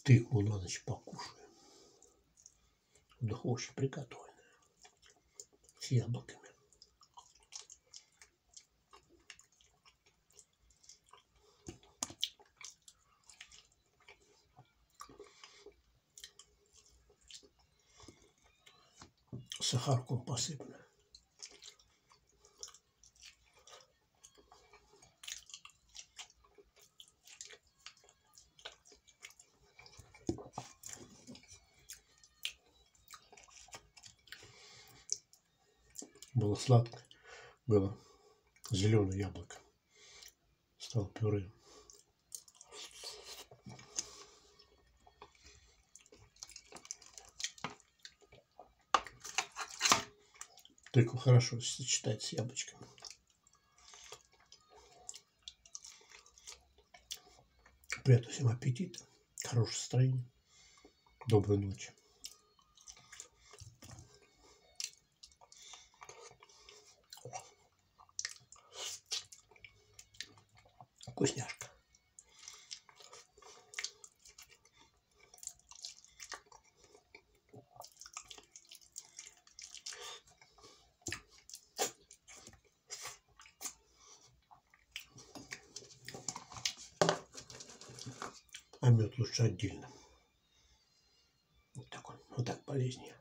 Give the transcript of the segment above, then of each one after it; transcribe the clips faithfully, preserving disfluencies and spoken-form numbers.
Тыкву на ночь покушаю. В духовке приготовленная. С яблоками. Сахарком посыпано. Было сладко, было зеленое яблоко, стало пюре. Тыква хорошо сочетается с яблочками. Приятного всем аппетита, хорошего настроения, доброй ночи. Вкусняшка. А мед лучше отдельно. Вот так он, вот так полезнее.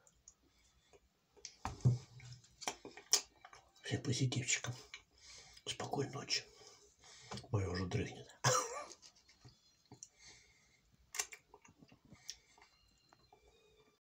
Всем позитивчикам. Спокойной ночи. Моя уже дрыхнет.